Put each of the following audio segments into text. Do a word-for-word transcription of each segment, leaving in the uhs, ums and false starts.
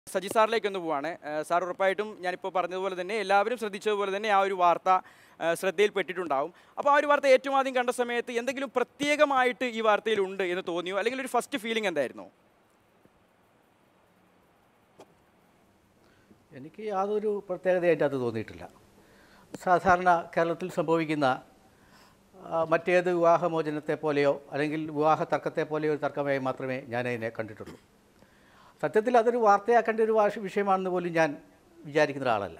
സജി സാറിലേക്ക് ഒന്ന് പോവാണ്. സാർ ഉറപ്പായിട്ടും ഞാനിപ്പോൾ പറഞ്ഞതുപോലെ തന്നെ എല്ലാവരും ശ്രദ്ധിച്ചതുപോലെ തന്നെ ആ ഒരു വാർത്ത ശ്രദ്ധയിൽപ്പെട്ടിട്ടുണ്ടാവും. അപ്പോൾ ആ ഒരു വാർത്ത ഏറ്റവും ആദ്യം കണ്ട സമയത്ത് എന്തെങ്കിലും പ്രത്യേകമായിട്ട് ഈ വാർത്തയിലുണ്ട് എന്ന് തോന്നിയോ, അല്ലെങ്കിൽ ഒരു ഫസ്റ്റ് ഫീലിംഗ് എന്തായിരുന്നു? എനിക്ക് യാതൊരു പ്രത്യേകതയായിട്ട് അത് തോന്നിയിട്ടില്ല. സാധാരണ കേരളത്തിൽ സംഭവിക്കുന്ന മറ്റേത് വിവാഹമോചനത്തെ പോലെയോ അല്ലെങ്കിൽ വിവാഹ തർക്കത്തെ പോലെയോ ഒരു തർക്കമായി മാത്രമേ ഞാനതിനെ കണ്ടിട്ടുള്ളൂ. സത്യത്തിൽ അതൊരു വാർത്തയാക്കേണ്ട ഒരു വിഷയമാണെന്ന് പോലും ഞാൻ വിചാരിക്കുന്ന ഒരാളല്ല.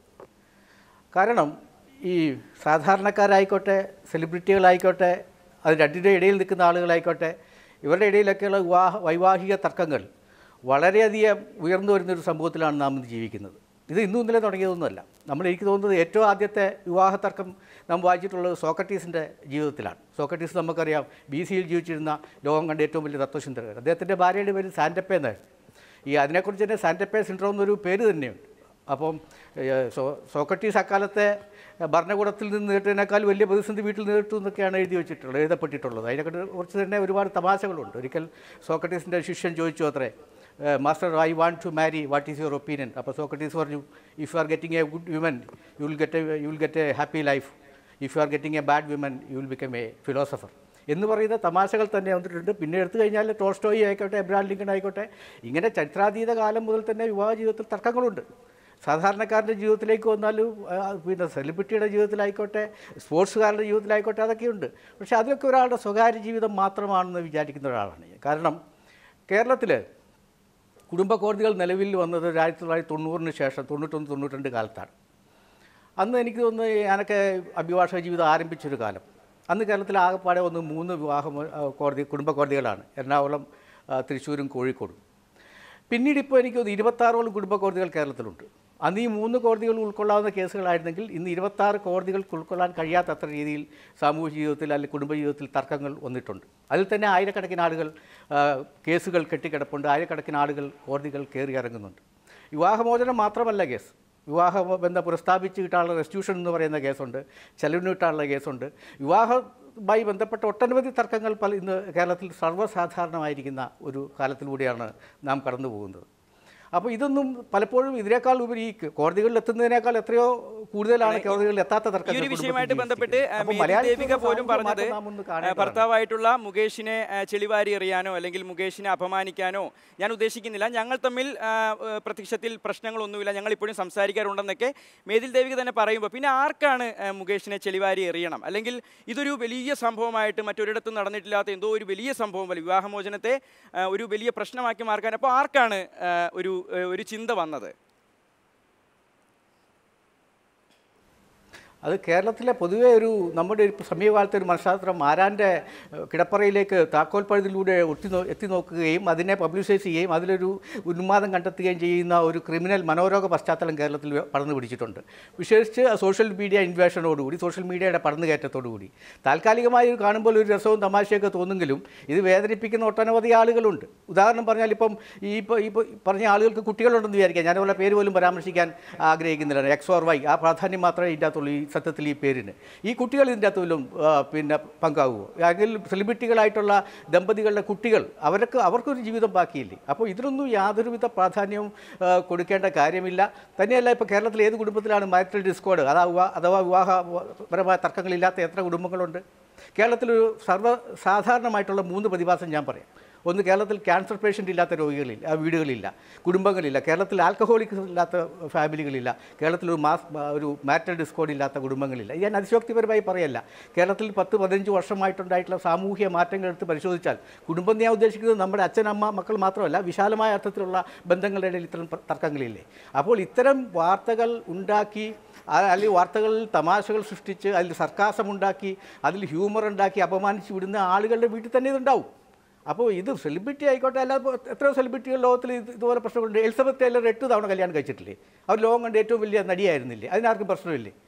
കാരണം ഈ സാധാരണക്കാരായിക്കോട്ടെ, സെലിബ്രിറ്റികളായിക്കോട്ടെ, അത് രണ്ടിൻ്റെ ഇടയിൽ നിൽക്കുന്ന ആളുകളായിക്കോട്ടെ, ഇവരുടെ ഇടയിലൊക്കെയുള്ള വിവാഹ വൈവാഹിക തർക്കങ്ങൾ വളരെയധികം ഉയർന്നു വരുന്നൊരു സമൂഹത്തിലാണ് നാം ഇന്ന് ജീവിക്കുന്നത്. ഇത് ഇന്നും ഇന്നലെ തുടങ്ങിയതൊന്നുമല്ല. നമ്മൾ എനിക്ക് തോന്നുന്നത് ഏറ്റവും ആദ്യത്തെ വിവാഹ തർക്കം നാം വായിച്ചിട്ടുള്ളത് സോക്രട്ടീസിൻ്റെ ജീവിതത്തിലാണ്. സോക്രട്ടീസ് നമുക്കറിയാം, ബി സിയിൽ ജീവിച്ചിരുന്ന ലോകം കണ്ട ഏറ്റവും വലിയ തത്വചിന്തകൻ. അദ്ദേഹത്തിൻ്റെ ഭാര്യയുടെ പേര് സാൻറ്റപ്പേ എന്നാണ്. ഈ അതിനെക്കുറിച്ച് തന്നെ സാൻറ്റപ്പേ സിൻഡ്രോം എന്നൊരു പേര് തന്നെയുണ്ട്. അപ്പം സോ സോക്രട്ടീസ് അക്കാലത്തെ ഭരണകൂടത്തിൽ നിന്ന് നേരിട്ടതിനേക്കാൾ വലിയ പ്രതിസന്ധി വീട്ടിൽ നേരിട്ടു എന്നൊക്കെയാണ് എഴുതി വെച്ചിട്ടുള്ളത്, എഴുതപ്പെട്ടിട്ടുള്ളത്. അതിനെക്കുറിച്ച് കുറിച്ച് തന്നെ ഒരുപാട് തമാശകളുണ്ട്. ഒരിക്കൽ സോക്രട്ടീസിൻ്റെ ശിഷ്യൻ ചോദിച്ചു അത്രേ, master, I want to marry, what is your opinion? അപ്പോൾ സോക്രട്ടീസ് പറഞ്ഞു, if you are getting a good women you will get a you will get a happy life. If you are getting a bad women you will become a philosopher എന്ന് പറയുന്ന തമാശകൾ തന്നെ വന്നിട്ടുണ്ട്. പിന്നെ എടുത്തു കഴിഞ്ഞാൽ ടോൾസ്റ്റോയി ആയിക്കോട്ടെ, എബ്രഹാം ലിങ്കൺ ആയിക്കോട്ടെ, ഇങ്ങനെ ചരിത്രാതീത കാലം മുതൽ തന്നെ വിവാഹ ജീവിതത്തിൽ തർക്കങ്ങളുണ്ട്. സാധാരണക്കാരൻ്റെ ജീവിതത്തിലേക്ക് വന്നാലും പിന്നെ സെലിബ്രിറ്റിയുടെ ജീവിതത്തിലായിക്കോട്ടെ, സ്പോർട്സുകാരുടെ ജീവിതത്തിലായിക്കോട്ടെ, അതൊക്കെയുണ്ട്. പക്ഷേ അതിലൊക്കെ ഒരാളുടെ സ്വകാര്യ ജീവിതം മാത്രമാണെന്ന് വിചാരിക്കുന്ന ഒരാളാണ് ഞാൻ. കാരണം കേരളത്തിൽ കുടുംബ കോടതികൾ നിലവിൽ വന്നത് ആയിരത്തി തൊള്ളായിരത്തി തൊണ്ണൂറിന് ശേഷം തൊണ്ണൂറ്റൊന്ന് തൊണ്ണൂറ്റിരണ്ട് കാലത്താണ്. അന്ന് എനിക്ക് തോന്നുന്നു ഞാനൊക്കെ അഭിഭാഷക ജീവിതം ആരംഭിച്ചൊരു കാലം. അന്ന് കേരളത്തിൽ ആകെപ്പാടെ ഒന്ന് മൂന്ന് വിവാഹ കോടതി കുടുംബ കോടതികളാണ്, എറണാകുളം, തൃശ്ശൂരും കോഴിക്കോടും. പിന്നീട് ഇപ്പോൾ എനിക്ക് തോന്നുന്നു ഇരുപത്താറോളം കുടുംബ കോടതികൾ കേരളത്തിലുണ്ട്. അന്ന് ഈ മൂന്ന് കോടതികൾ ഉൾക്കൊള്ളാവുന്ന കേസുകളായിരുന്നെങ്കിൽ ഇന്ന് ഇരുപത്താറ് കോടതികൾക്ക് ഉൾക്കൊള്ളാൻ കഴിയാത്തത്ര രീതിയിൽ സാമൂഹ്യ ജീവിതത്തിൽ അല്ലെങ്കിൽ കുടുംബ ജീവിതത്തിൽ തർക്കങ്ങൾ വന്നിട്ടുണ്ട്. അതിൽ തന്നെ ആയിരക്കണക്കിന് ആളുകൾ കേസുകൾ കെട്ടിക്കിടപ്പുണ്ട്, ആയിരക്കണക്കിന് ആളുകൾ കോടതികൾ കയറി ഇറങ്ങുന്നുണ്ട്. വിവാഹമോചനം മാത്രമല്ല കേസ്, വിവാഹ ബന്ധം പുനഃസ്ഥാപിച്ച് കിട്ടാനുള്ള റെസ്റ്റിറ്റ്യൂഷൻ എന്ന് പറയുന്ന കേസുണ്ട്, ചെലവിന് കിട്ടാനുള്ള കേസുണ്ട്. വിവാഹവുമായി ബന്ധപ്പെട്ട ഒട്ടനവധി തർക്കങ്ങൾ പല ഇന്ന് കേരളത്തിൽ സർവ്വസാധാരണമായിരിക്കുന്ന ഒരു കാലത്തിലൂടെയാണ് നാം കടന്നു പോകുന്നത്. അപ്പോൾ ഇതൊന്നും പലപ്പോഴും ഇതിനേക്കാൾ ഉപരി കോടതികളിൽ എത്തുന്നതിനേക്കാൾ എത്രയോ കൂടുതലാണ് കോടതികളിൽ എത്താത്ത തർക്കങ്ങൾ. ഈ വിഷയമായിട്ട് ബന്ധപ്പെട്ട് ദേവിക പോലും പറഞ്ഞത് ഭർത്താവായിട്ടുള്ള മുകേഷിനെ ചെളിവാരി എറിയാനോ അല്ലെങ്കിൽ മുകേഷിനെ അപമാനിക്കാനോ ഞാൻ ഉദ്ദേശിക്കുന്നില്ല, ഞങ്ങൾ തമ്മിൽ പ്രത്യക്ഷത്തിൽ പ്രശ്നങ്ങളൊന്നുമില്ല, ഞങ്ങൾ ഇപ്പോഴും സംസാരിക്കാറുണ്ടെന്നൊക്കെ മേതിൽ ദേവിക തന്നെ പറയുമ്പോൾ പിന്നെ ആർക്കാണ് മുകേഷിനെ ചെളിവാരി എറിയണം? അല്ലെങ്കിൽ ഇതൊരു വലിയ സംഭവമായിട്ട് മറ്റൊരിടത്തും നടന്നിട്ടില്ലാത്ത എന്തോ ഒരു വലിയ സംഭവം പോലെ വിവാഹമോചനത്തെ ഒരു വലിയ പ്രശ്നമാക്കി മാർക്കാൻ അപ്പോൾ ആർക്കാണ് ഒരു ഒരു ചിന്ത വന്നത്? അത് കേരളത്തിലെ പൊതുവേ ഒരു നമ്മുടെ സമീപകാലത്തെ ഒരു മനഃശാസ്ത്രം ആരാൻ്റെ കിടപ്പറയിലേക്ക് താക്കോൽ പഴുതിലൂടെ ഒത്തി എത്തി നോക്കുകയും അതിനെ പബ്ലിസൈസ് ചെയ്യുകയും അതിലൊരു ഉന്മാദം കണ്ടെത്തുകയും ചെയ്യുന്ന ഒരു ക്രിമിനൽ മനോരോഗ പശ്ചാത്തലം കേരളത്തിൽ പടർന്നു പിടിച്ചിട്ടുണ്ട്. വിശേഷിച്ച് സോഷ്യൽ മീഡിയ ഇൻവേഷനോടുകൂടി, സോഷ്യൽ മീഡിയയുടെ പടർന്നുകയറ്റത്തോടുകൂടി താൽക്കാലികമായി കാണുമ്പോൾ ഒരു രസവും തമാശയൊക്കെ തോന്നുമെങ്കിലും ഇത് വേദനിപ്പിക്കുന്ന ഒട്ടനവധി ആളുകളുണ്ട്. ഉദാഹരണം പറഞ്ഞാൽ ഇപ്പം ഈ ഇപ്പോൾ ഈ പറഞ്ഞ ആളുകൾക്ക് കുട്ടികളുണ്ടെന്ന് വിചാരിക്കാം, ഞാനവരുടെ പേര് പോലും പരാമർശിക്കാൻ ആഗ്രഹിക്കുന്നില്ല. എക്സ് ഓർ വൈ, ആ പ്രാധാന്യം മാത്രമേ ഇതിൻ്റെ അകത്തുള്ളൂ ഈ സത്യത്തിൽ ഈ പേരിന്. ഈ കുട്ടികൾ ഇതിൻ്റെ അകത്ത് വല്ലതും പിന്നെ പങ്കാവുമോ? അല്ലെങ്കിൽ സെലിബ്രിറ്റികളായിട്ടുള്ള ദമ്പതികളുടെ കുട്ടികൾ, അവർക്ക് അവർക്കൊരു ജീവിതം ബാക്കിയില്ലേ? അപ്പോൾ ഇതിനൊന്നും യാതൊരുവിധ പ്രാധാന്യവും കൊടുക്കേണ്ട കാര്യമില്ല. തന്നെയല്ല, ഇപ്പോൾ കേരളത്തിൽ ഏത് കുടുംബത്തിലാണ് മാരിറ്റൽ ഡിസ്കോർഡ് അഥവാ അഥവാ വിവാഹപരമായ തർക്കങ്ങളില്ലാത്ത എത്ര കുടുംബങ്ങളുണ്ട്? കേരളത്തിലൊരു സർവ്വസാധാരണമായിട്ടുള്ള മൂന്ന് പ്രതിഭാസം ഞാൻ പറയാം. ഒന്ന്, കേരളത്തിൽ ക്യാൻസർ പേഷ്യൻ്റ് ഇല്ലാത്ത രോഗികളില്ല, വീടുകളില്ല, കുടുംബങ്ങളില്ല. കേരളത്തിൽ ആൽക്കഹോളിക്സ് ഇല്ലാത്ത ഫാമിലികളില്ല. കേരളത്തിൽ ഒരു മാസ് ഒരു മാരിറ്റൽ ഡിസ്കോർഡ് ഇല്ലാത്ത കുടുംബങ്ങളില്ല. ഞാൻ അതിശോക്തിപരമായി പറയല്ല. കേരളത്തിൽ പത്ത് പതിനഞ്ച് വർഷമായിട്ടുണ്ടായിട്ടുള്ള സാമൂഹ്യ മാറ്റങ്ങൾ എടുത്ത് പരിശോധിച്ചാൽ കുടുംബം ഞാൻ ഉദ്ദേശിക്കുന്നത് നമ്മുടെ അച്ഛനമ്മ മക്കൾ മാത്രമല്ല, വിശാലമായ അർത്ഥത്തിലുള്ള ബന്ധങ്ങളുടെ ഇടയിൽ ഇത്തരം തർക്കങ്ങളില്ലേ? അപ്പോൾ ഇത്തരം വാർത്തകൾ ഉണ്ടാക്കി, അല്ലെങ്കിൽ വാർത്തകളിൽ തമാശകൾ സൃഷ്ടിച്ച് അതിൽ സർക്കാസമുണ്ടാക്കി അതിൽ ഹ്യൂമർ ഉണ്ടാക്കി അപമാനിച്ച് വിടുന്ന ആളുകളുടെ വീട്ടിൽ തന്നെ ഇതുണ്ടാവും. അപ്പോൾ ഇത് സെലിബ്രിറ്റി ആയിക്കോട്ടെ, അല്ലാതെ എത്രയോ സെലിബ്രിറ്റികൾ ലോകത്തിൽ ഇതുപോലെ പ്രശ്നങ്ങളുണ്ട്. എലിസബത്ത് ടൈലർ എട്ട് തവണ കല്യാണം കഴിച്ചിട്ടില്ലേ? അവർ ലോകം കണ്ട് ഏറ്റവും വലിയ നടിയായിരുന്നില്ലേ? അതിനാർക്കും പ്രശ്നമില്ലേ?